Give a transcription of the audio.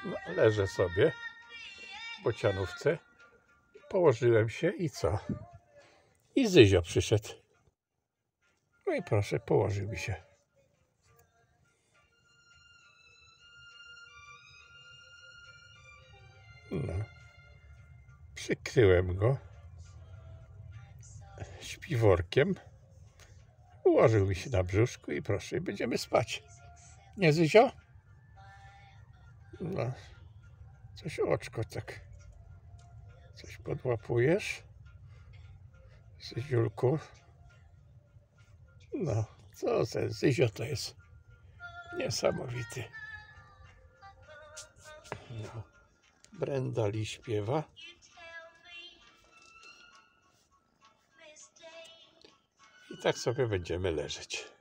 No, leżę sobie w bocianówce. Położyłem się i co? I Zyzio przyszedł. No i proszę, położył mi się. No. Przykryłem go śpiworkiem. Ułożył mi się na brzuszku i proszę, będziemy spać. Nie, Zyzio? No. Coś oczko tak. Coś podłapujesz? Zyziulku? No, co ten Zyzio to jest niesamowity. No. Brenda Lee śpiewa. I tak sobie będziemy leżeć.